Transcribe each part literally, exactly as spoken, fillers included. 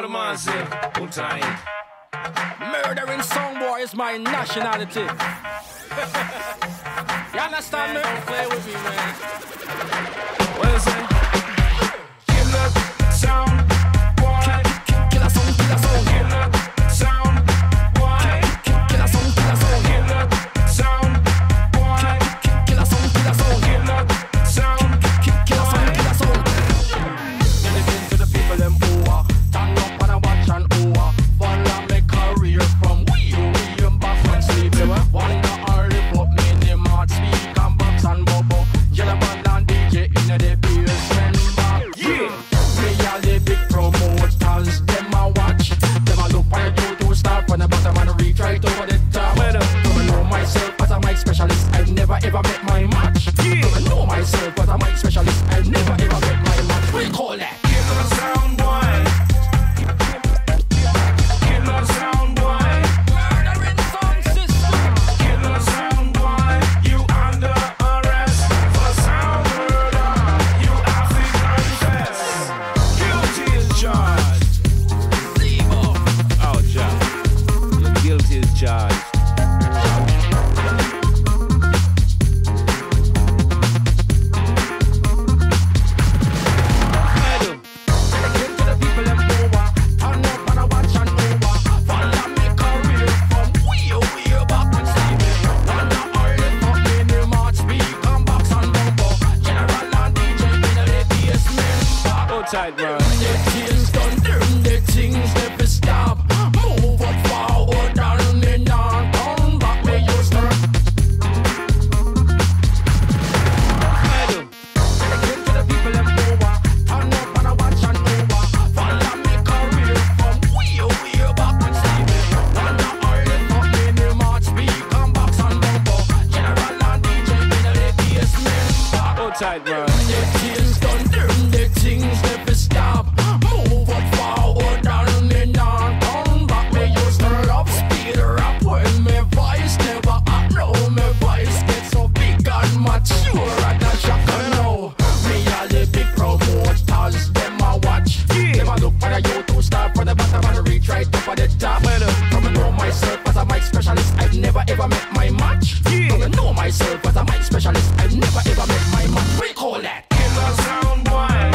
the man say, put on. Murdering song boy is my nationality. You understand me? Don't play with me, man. What is it? Killer sound boy. Killer song, killer song. Killer sound boy. Killer song, killer song. Killer sound boy. Killer song, killer song. Killer sound Killer song, killer song. Listen to the people them who are turn up and I watch and who are follow my career from way, way back when sleep. Wonder how they put me in the mouth, speak and box and bubble. Yellow band and D J in the basement back. Yeah. Me all the big promoters, them a watch. Them a look for you to start from the bottom and reach right over the top. Well, Come and know myself as a mic specialist, I've never ever met my match. Yeah. Come and know myself as a mic specialist, I've never ever met my match. What do you call that? Killer sound boy. Killer sound boy. Murdering sound system. Killer sound boy. You under arrest for sound murder. You have to confess. Guilty is charged. Zebo. Oh, John. You're guilty as charged. Madam. Listen to the people them over, turn up and I watch and over. Follow me career from way, way back when sleep. Wonder how they put me in the mouth, speak and box and bumbo. General and D J in the basement back. Hold tight, bro. The things done, them the things never stop. Move up forward and me not come back. Me used to Madam. listen to the people them over, turn up and I watch and over. Follow me career from way, way back when sleep. Wonder how they put me in the mouth, speak and box and bumbo. General and D J in the basement back. Hold tight, bro. The things done, them the things never stop. Move up forward and me not come back. Me used to love speed rap when my voice never up. Now my voice gets so big and mature and a shock. Now me all the big promoters, them a watch. Them a look for the youth to start from the bottom and reach right up at the top. Come and know myself as a mic specialist, I've never ever met my match. Come and know myself as a mic specialist, I've never ever met my match. What do you call that? Killer sound boy.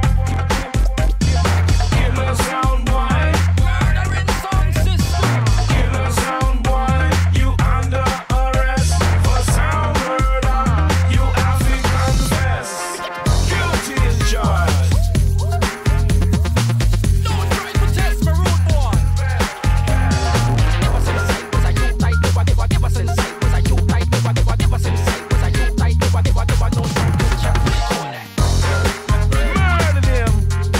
Killer sound boy. Murdering sound system. Killer sound boy. You under arrest for sound murder. You have to confess. Guilty is charged. Don't try to test me, rude boy. Never since sight was a you tight, never, never, never since sight was a you tight, never, never, never since sight was a you tight, never, never, never, no time to chat. What do you call that? Murder them.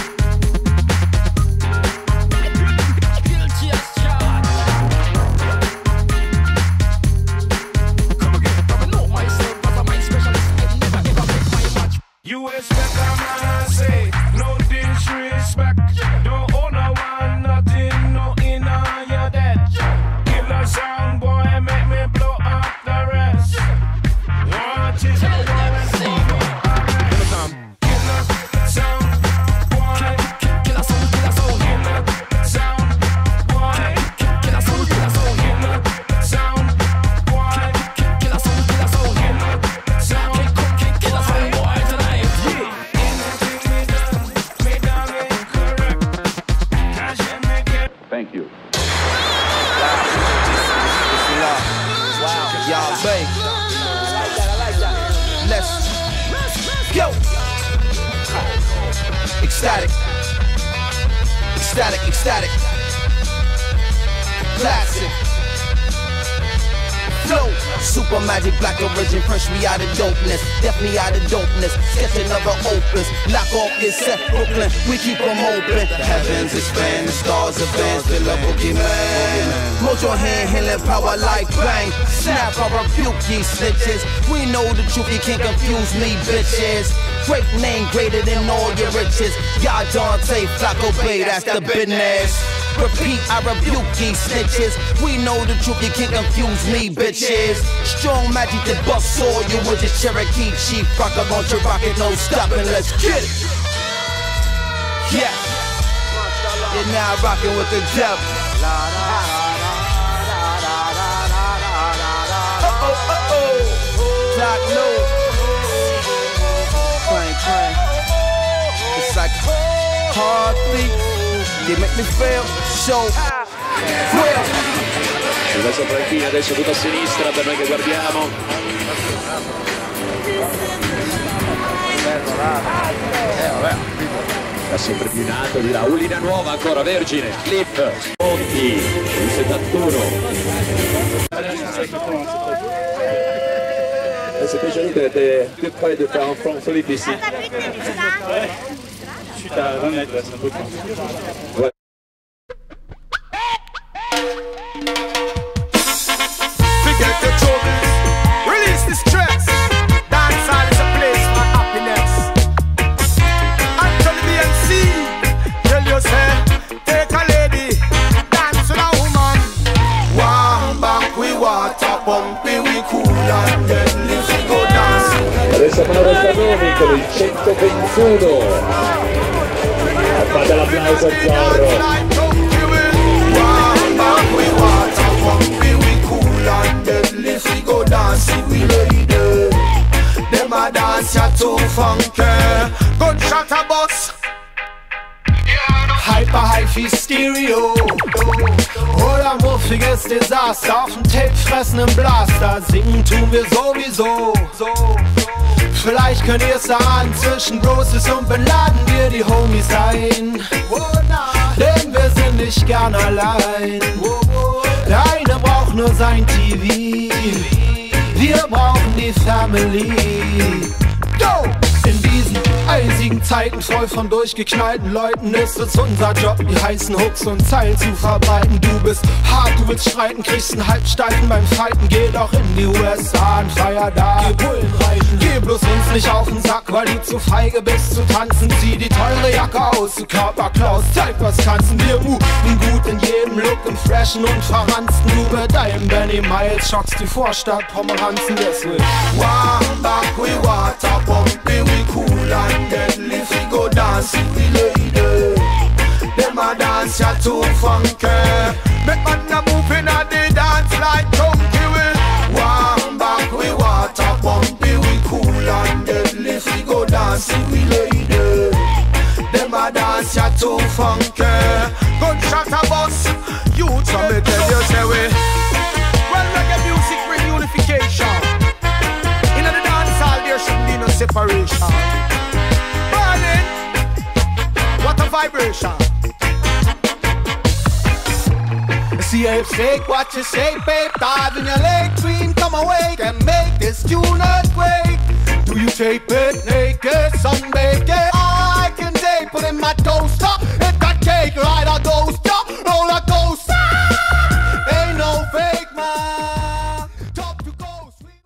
Guilty as charged. Come again. Come and know myself as a mic specialist, I've never ever met my match. You expect a man say no disrespect. Don't own a one, nothing, no inna your dead. Killer sound boy, make me blow up the rest. What is Tell the them, Zebo. Killer sound boy. Killer sound, killer sound. Killer sound boy. Killer sound, killer sound. Killer sound boy. Killer sound, killer sound. Sound Killer sound boy tonight. anything me done, me done incorrect. Cash and make it. Thank you. Y'all bang. Let's go. Ecstatic. Ecstatic, ecstatic. Classic. Flow. Super magic, black origin, fresh me out of dopeness. Deaf me out of dopeness. Sketch another opus. Lock off is set, Brooklyn. We keep them open. The heavens expand, the stars advance. The level get man. Mojo hand, healing power like bang. Snap, I rebuke ye snitches. We know the truth, you can't confuse me, bitches. Great name, greater than all your riches. Y'all Dante, Flacco Bay, that's the business. Repeat, I rebuke ye snitches. We know the truth, you can't confuse me, bitches. Strong magic that bust all you with the Cherokee chief. Rock a bunch of rocket, no stopping, let's get it. Yeah. You now rocking with the devil. Uh oh, uh oh. Doc knows. Clang, clang. It's like heartbeat. They make me feel so well. Adesso Franchini, adesso tutto a sinistra per noi che guardiamo. Sta sempre più in alto di Raulina Nuova, ancora Vergine, Clip, Monti, il settantuno. C'était joli, t'étais plus près de faire un front solide ici. Je suis à vingt mètres, c'est un peu plus. Ouais. Forget the troubles, release the stress. Dancehall is a place for happiness. Anthony B N C, tell yourself, take a lady, dance with a woman. One back we water pumpy, we cool and deadly, we go dancing. Adesso Mauro Zanoni con il centoventuno. Fate l'applauso a Zorro. One back we water pumpy, we cool and deadly, we go dancing, we lady. Them a dance ya too funky. Gunshot a bus. Hyper Hi-Fi Stereo. Oder muffiges Desaster auf dem Tape fressenden Blaster. Singen tun wir sowieso. Vielleicht könnt ihr es ahnen, zwischen Roses und Bin Laden wir die Homies sein. Denn wir sind nicht gern allein. Der eine braucht nur sein T V. Wir brauchen die Family. Go! In diesen eisigen Zeiten, voll von durchgeknallten Leuten, ist es unser Job, die heißen Hooks und Zeilen zu verbreiten. Du bist hart, du willst streiten, kriegst einen Halbsteifen beim Fighten. Geh doch in die U S A und feier da. Geh Bullen reiten, geh bloß uns nicht auf den Sack, weil du zu feige bist zu tanzen. Zieh die teure Jacke aus, du Körperklaus, zeig was kannst. Wir moven gut in jedem Look, im Freshen und Verransten. Du bei deinem Benny Miles schockst die Vorstadt Pomeranzen, deswegen. One back we water pumpy, we cool and deadly, we go dancing, we lady. Them a dance ya too funky. Make man a move in a the dance like donkey will. One back we water pumpy, we cool and deadly, we go dancing, we lady. Them a dance ya too funky. Gunshot a bus, you so me tell you say we. Well, reggae music bring unification. In the dance hall there shouldn't be no separation. Burning, what a vibration. See if shake what you shake, babe. Dive in your leg, dream, come awake and make this tune earthquake. Do you tape it naked, sunbake it? I can tape it in my toaster. If that cake right, a ghoster, roller coaster. Ain't no fake man. Top to go, sweet.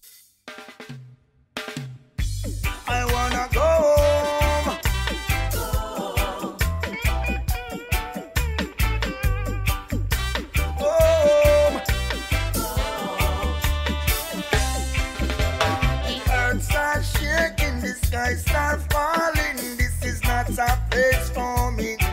I wanna go home. Home. The earth starts shaking, the sky starts falling. This is not a place for me.